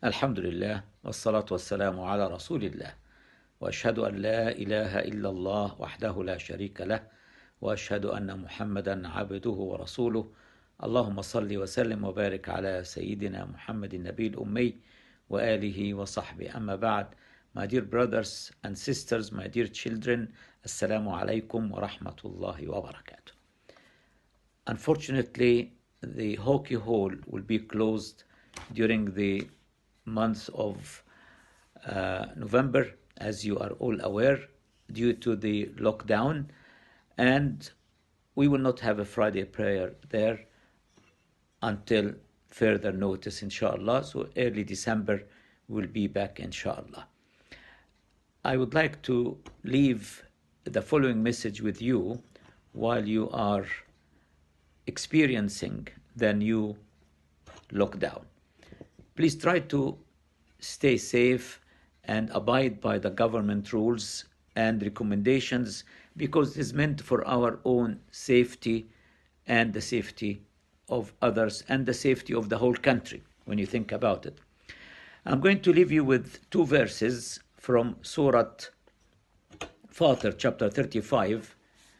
الحمد لله والصلاة والسلام على رسول الله وأشهد أن لا إله إلا الله وحده لا شريك له وأشهد أن محمدا عبده ورسوله اللهم صل وسلم وبارك على سيدنا محمد النبي الأمي وآله وصحبه أما بعد. My dear brothers and sisters, my dear children, Assalamu alaikum wa rahmatullahi wa barakatuh. Unfortunately, the hockey hall will be closed during the month of November, as you are all aware, due to the lockdown, and we will not have a Friday prayer there until further notice, inshallah. So early December we'll be back, inshallah. I would like to leave the following message with you while you are experiencing the new lockdown. Please try to stay safe and abide by the government rules and recommendations, because it is meant for our own safety and the safety of others and the safety of the whole country when you think about it. I'm going to leave you with two verses from Surah Fatir, chapter 35,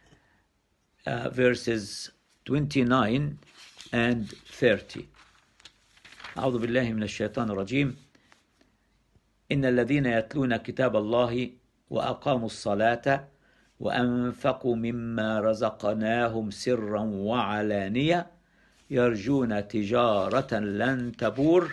verses 29 and 30. أعوذ بالله من الشيطان الرجيم. إن الذين يتلون كتاب الله وأقاموا الصلاة وأنفقوا مما رزقناهم سرا وعلانية يرجون تجارة لن تبور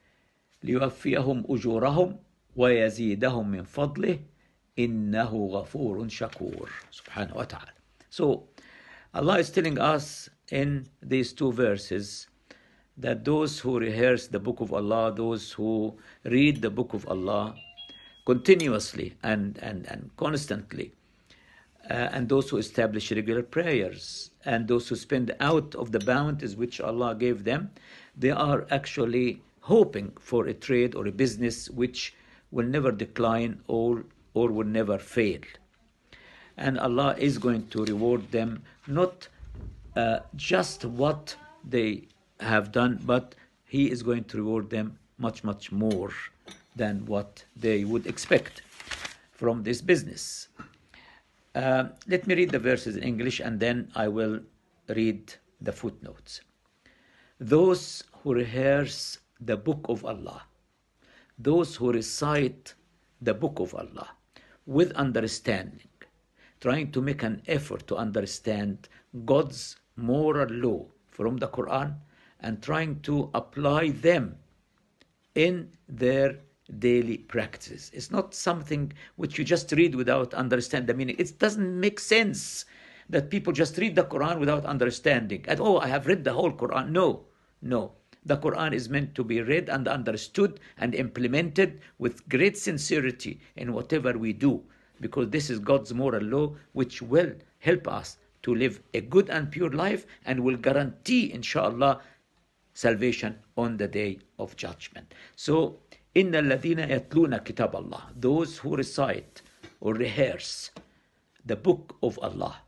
ليوفيهم أجورهم ويزيدهم من فضله إنه غفور شكور. سبحانه وتعالى. So Allah is telling us in these two verses that those who rehearse the book of Allah, those who read the book of Allah continuously and constantly, and those who establish regular prayers, and those who spend out of the bounties which Allah gave them, they are actually hoping for a trade or a business which will never decline or will never fail. And Allah is going to reward them, not just what they have done, but He is going to reward them much, much more than what they would expect from this business. Let me read the verses in English and then I will read the footnotes. Those who rehearse the book of Allah, those who recite the book of Allah with understanding, trying to make an effort to understand God's moral law from the Quran and trying to apply them in their daily practices. It's not something which you just read without understanding the meaning. It doesn't make sense that people just read the Quran without understanding. And I have read the whole Quran. No. The Quran is meant to be read and understood and implemented with great sincerity in whatever we do, because this is God's moral law which will help us to live a good and pure life and will guarantee, inshallah, salvation on the day of judgment. So, إِنَّ الَّذِينَ يَتْلُونَ كِتَابَ اللَّهِ, those who recite or rehearse the book of Allah.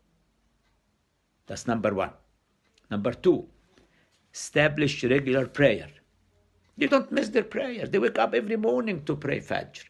That's number one. Number two, establish regular prayer. They don't miss their prayer. They wake up every morning to pray Fajr.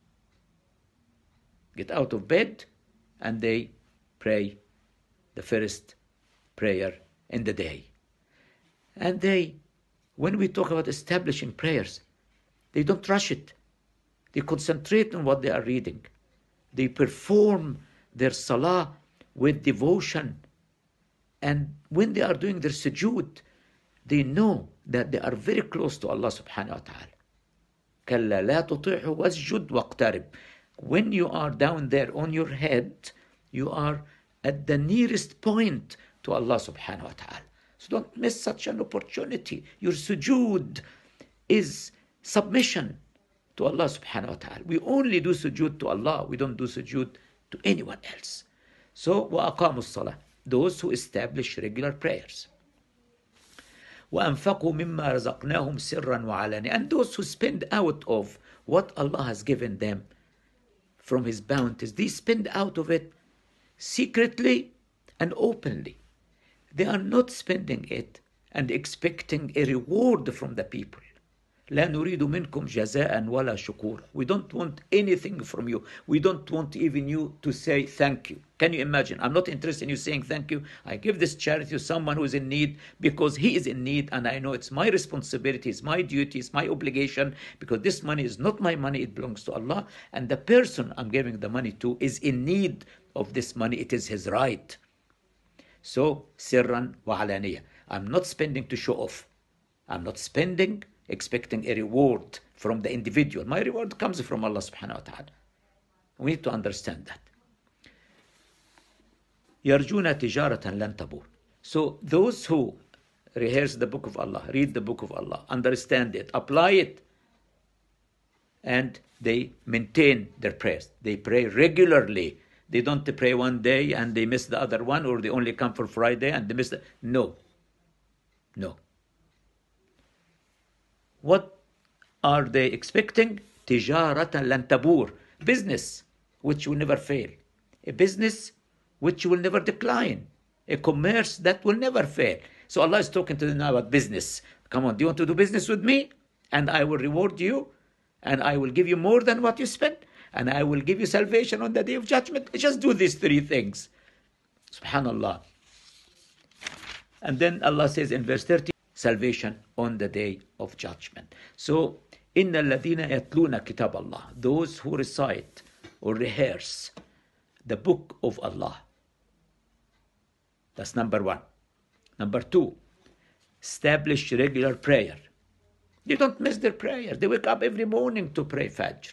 Get out of bed and they pray the first prayer in the day. And when we talk about establishing prayers, they don't rush it. They concentrate on what they are reading. They perform their salah with devotion. And when they are doing their sujood, they know that they are very close to Allah subhanahu wa ta'ala. كَلَّا لَا تُطِعْهُ وَاسْجُدْ وَاقْتَرِبْ. When you are down there on your head, you are at the nearest point to Allah subhanahu wa ta'ala. So don't miss such an opportunity. Your sujood is submission to Allah subhanahu wa ta'ala. We only do sujood to Allah. We don't do sujood to anyone else. So, وَأَقَامُوا الصَّلَاةِ, those who establish regular prayers. وَأَنفَقُوا مِمَّا رَزَقْنَاهُمْ سِرًّا وَعَلَانِيَةً, and those who spend out of what Allah has given them from His bounties. They spend out of it secretly and openly. They are not spending it and expecting a reward from the people. لا نريد منكم جزاء ولا شكور. We don't want anything from you. We don't want even you to say thank you. Can you imagine? I'm not interested in you saying thank you. I give this charity to someone who is in need because he is in need, and I know it's my responsibility, it's my duty, it's my obligation, because this money is not my money, it belongs to Allah, and the person I'm giving the money to is in need of this money. It is his right. So, sirran wa alaniya. I'm not spending to show off. I'm not spending expecting a reward from the individual. My reward comes from Allah subhanahu wa ta'ala. We need to understand that. يرجون تجارة لن تبور. So those who rehearse the book of Allah, read the book of Allah, understand it, apply it, and they maintain their prayers. They pray regularly. They don't pray one day and they miss the other one, or they only come for Friday and they miss the... No. What are they expecting? تجارة لن تبور. Business which will never fail. A business which will never decline. A commerce that will never fail. So Allah is talking to them now about business. Come on, do you want to do business with me? And I will reward you. And I will give you more than what you spent. And I will give you salvation on the day of judgment. Just do these three things. Subhanallah. And then Allah says in verse 30, salvation on the day of judgment. So, إِنَّ الَّذِينَ يَتْلُونَ كِتَابَ اللَّهِ. Those who recite or rehearse the book of Allah. That's number one. Number two, establish regular prayer. They don't miss their prayer. They wake up every morning to pray Fajr.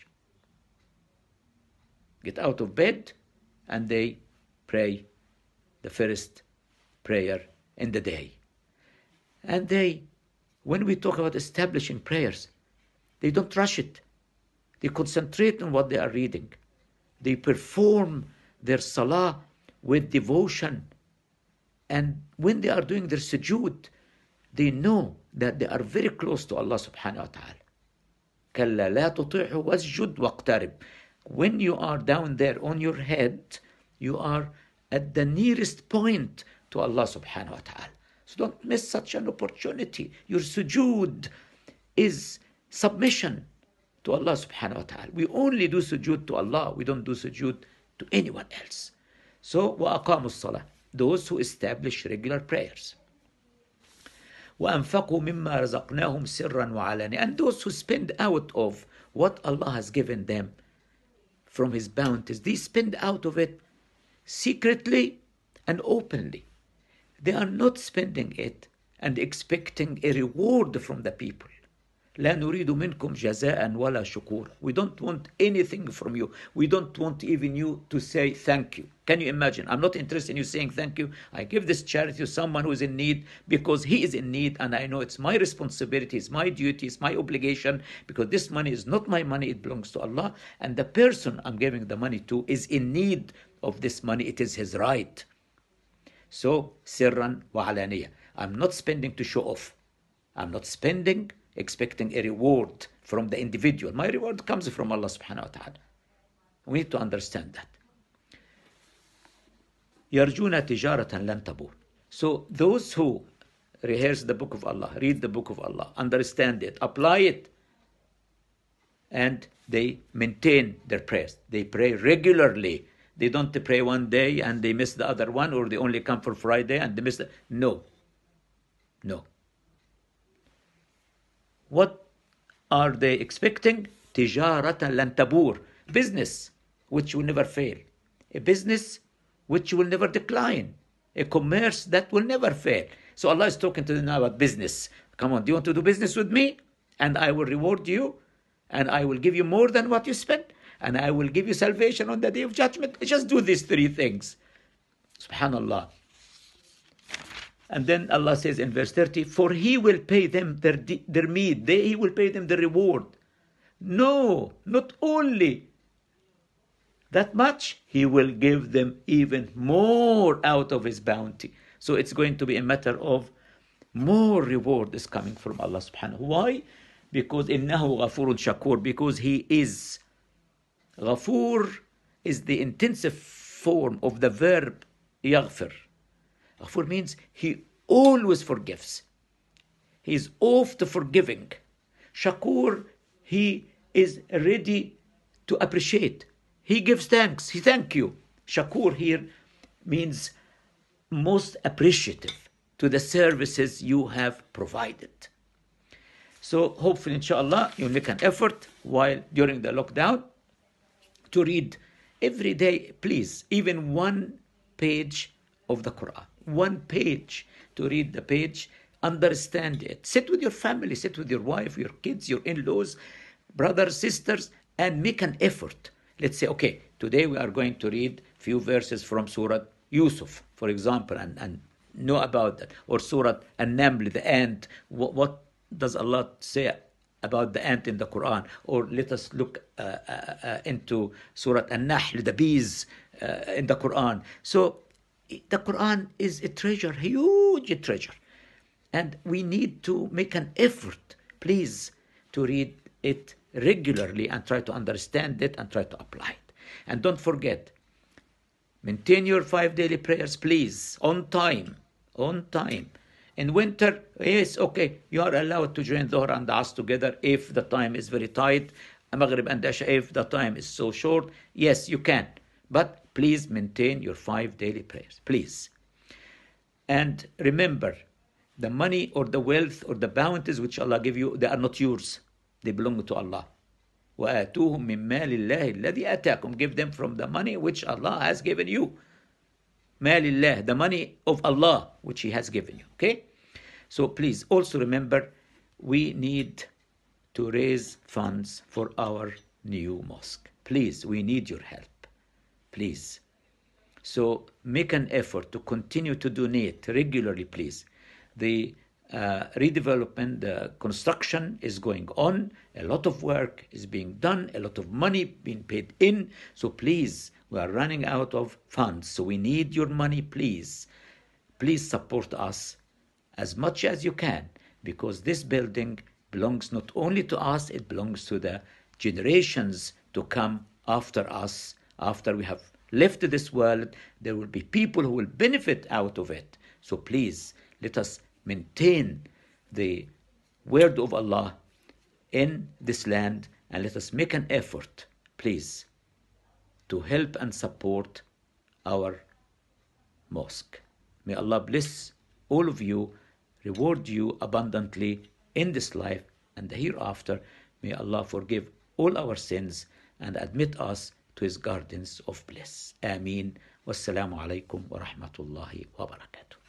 Get out of bed and they pray the first prayer in the day. And when we talk about establishing prayers, they don't rush it. They concentrate on what they are reading. They perform their salah with devotion. And when they are doing their sujood, they know that they are very close to Allah subhanahu wa ta'ala. كَلَّا لَا تُطِعْهُ وَاسْجُدْ وَاقْتَرِبْ. When you are down there on your head, you are at the nearest point to Allah subhanahu wa ta'ala. So don't miss such an opportunity. Your sujood is submission to Allah subhanahu wa ta'ala. We only do sujood to Allah. We don't do sujood to anyone else. So, وَأَقَامُوا الصَّلَاةِ. Those who establish regular prayers. وَأَنفَقُوا مِمَّا رَزَقْنَاهُمْ سِرًّا وَعَلَانِيَةً. And those who spend out of what Allah has given them from His bounties, they spend out of it secretly and openly. They are not spending it and expecting a reward from the people. لا نريد منكم جزاء ولا شكور. We don't want anything from you. We don't want even you to say thank you. Can you imagine? I'm not interested in you saying thank you. I give this charity to someone who is in need because he is in need, and I know it's my responsibility, it's my duty, it's my obligation, because this money is not my money, it belongs to Allah, and the person I'm giving the money to is in need of this money. It is his right. So, sirran wa alaniya. I'm not spending to show off. I'm not spending expecting a reward from the individual. My reward comes from Allah subhanahu wa ta'ala. We need to understand that. يَرْجُونَ تِجَارَةً لَن تَبُورَ. So those who rehearse the book of Allah, read the book of Allah, understand it, apply it, and they maintain their prayers. They pray regularly. They don't pray one day and they miss the other one, or they only come for Friday and they miss the... No. What are they expecting? تِجَارَةً لَن تَبُورَ. Business which will never fail. A business which will never decline. A commerce that will never fail. So Allah is talking to them now about business. Come on, do you want to do business with me? And I will reward you. And I will give you more than what you spent. And I will give you salvation on the day of judgment. Just do these three things. Subhanallah. And then Allah says in verse 30, for He will pay them their meed. He will pay them the reward. No, not only that much, He will give them even more out of His bounty. So it's going to be a matter of more reward is coming from Allah subhanahu. Why? Because innahu ghafurun shakur. Because He is. Ghafur is the intensive form of the verb yaghfir. Ghafur means He always forgives. He is oft forgiving. Shakur, he is ready to appreciate. He gives thanks. He thank you. Shakur here means most appreciative to the services you have provided. So hopefully, inshallah, you'll make an effort while during the lockdown to read every day, please, even one page of the Quran. One page, to read the page, understand it. Sit with your family, sit with your wife, your kids, your in-laws, brothers, sisters, and make an effort. Let's say, okay, today we are going to read few verses from Surah Yusuf, for example, and know about that. Or Surah An-Naml, the ant. What does Allah say about the ant in the Quran? Or let us look into Surah An-Nahl, the bees in the Quran. So the Quran is a treasure, huge treasure. And we need to make an effort, please, to read it regularly and try to understand it and try to apply it. And don't forget, maintain your 5 daily prayers, please, on time. On time. In winter, yes, okay, you are allowed to join Dhuhr and Asr together if the time is very tight. Maghrib and Isha, if the time is so short, yes, you can. But please maintain your 5 daily prayers, please. And remember, the money or the wealth or the bounties which Allah give you, they are not yours. They belong to Allah. وَآتُوهُم مِّن مَالِ اللَّهِ الَّذِي آتَاكُمْ. Give them from the money which Allah has given you. Malillah, the money of Allah which He has given you. Okay? So please also remember, we need to raise funds for our new mosque. Please, we need your help. Please. So make an effort to continue to donate regularly, please. The redevelopment, the construction is going on. A lot of work is being done. A lot of money being paid in. So please, we are running out of funds. So we need your money, please. Please support us as much as you can, because this building belongs not only to us, it belongs to the generations to come after us. After we have left this world, there will be people who will benefit out of it. So please, let us maintain the word of Allah in this land, and let us make an effort, please, to help and support our mosque. May Allah bless all of you, reward you abundantly in this life and the hereafter. May Allah forgive all our sins and admit us to His gardens of bliss. Ameen. Wassalamu alaikum wa rahmatullahi wa barakatuh.